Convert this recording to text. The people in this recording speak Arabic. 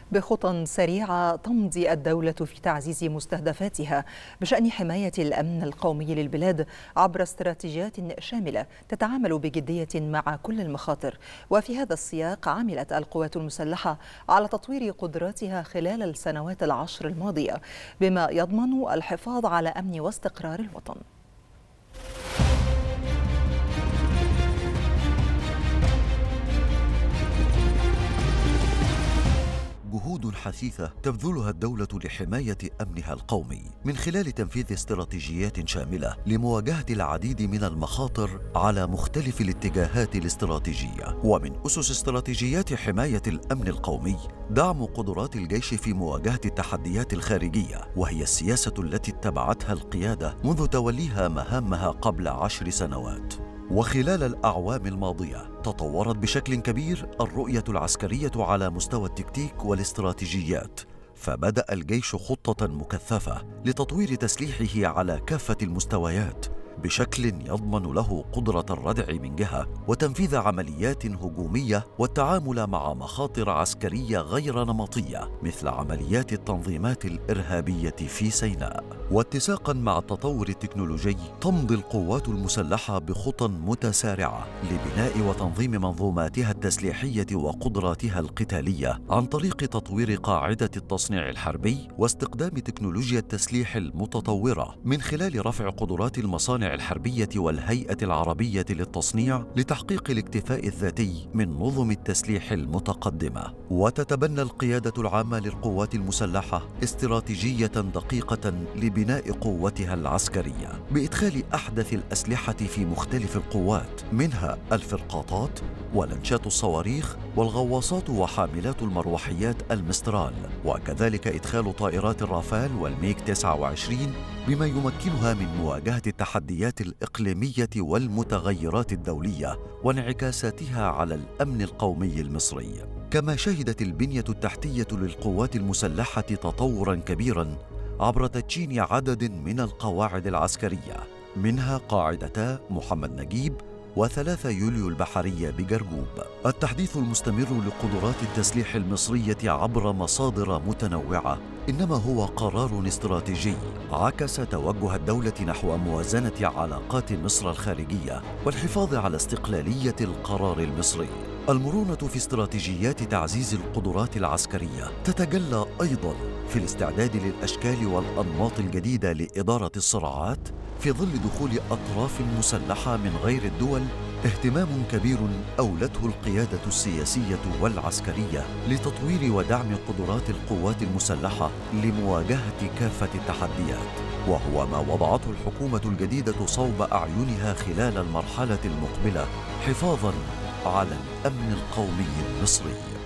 بخطى سريعة تمضي الدولة في تعزيز مستهدفاتها بشأن حماية الأمن القومي للبلاد عبر استراتيجيات شاملة تتعامل بجدية مع كل المخاطر. وفي هذا السياق عملت القوات المسلحة على تطوير قدراتها خلال السنوات العشر الماضية بما يضمن الحفاظ على أمن واستقرار الوطن. جهود حثيثة تبذلها الدولة لحماية أمنها القومي من خلال تنفيذ استراتيجيات شاملة لمواجهة العديد من المخاطر على مختلف الاتجاهات الاستراتيجية. ومن أسس استراتيجيات حماية الأمن القومي دعم قدرات الجيش في مواجهة التحديات الخارجية، وهي السياسة التي اتبعتها القيادة منذ توليها مهامها قبل 10 سنوات. وخلال الأعوام الماضية تطورت بشكل كبير الرؤية العسكرية على مستوى التكتيك والاستراتيجيات، فبدأ الجيش خطة مكثفة لتطوير تسليحه على كافة المستويات بشكل يضمن له قدرة الردع من جهة وتنفيذ عمليات هجومية والتعامل مع مخاطر عسكرية غير نمطية مثل عمليات التنظيمات الإرهابية في سيناء. واتساقا مع التطور التكنولوجي تمضي القوات المسلحة بخطى متسارعة لبناء وتنظيم منظوماتها التسليحية وقدراتها القتالية عن طريق تطوير قاعدة التصنيع الحربي واستخدام تكنولوجيا التسليح المتطورة من خلال رفع قدرات المصانع الحربية والهيئة العربية للتصنيع لتحقيق الاكتفاء الذاتي من نظم التسليح المتقدمة. وتتبنى القيادة العامة للقوات المسلحة استراتيجية دقيقة لبناء قوتها العسكرية بإدخال أحدث الأسلحة في مختلف القوات، منها الفرقاطات ولنشات الصواريخ والغواصات وحاملات المروحيات المسترال، وكذلك إدخال طائرات الرافال والميج 29 بما يمكنها من مواجهة التحديات الإقليمية والمتغيرات الدولية وانعكاساتها على الأمن القومي المصري. كما شهدت البنية التحتية للقوات المسلحة تطوراً كبيراً عبر تدشين عدد من القواعد العسكرية، منها قاعدتا محمد نجيب و3 يوليو البحرية بجرجوب. التحديث المستمر لقدرات التسليح المصرية عبر مصادر متنوعة إنما هو قرار استراتيجي عكس توجه الدولة نحو موازنة علاقات مصر الخارجية والحفاظ على استقلالية القرار المصري. المرونة في استراتيجيات تعزيز القدرات العسكرية تتجلى أيضاً في الاستعداد للأشكال والأنماط الجديدة لإدارة الصراعات في ظل دخول أطراف مسلحة من غير الدول، اهتمام كبير أولته القيادة السياسية والعسكرية لتطوير ودعم قدرات القوات المسلحة لمواجهة كافة التحديات، وهو ما وضعته الحكومة الجديدة صوب أعينها خلال المرحلة المقبلة حفاظاً على الأمن القومي المصري.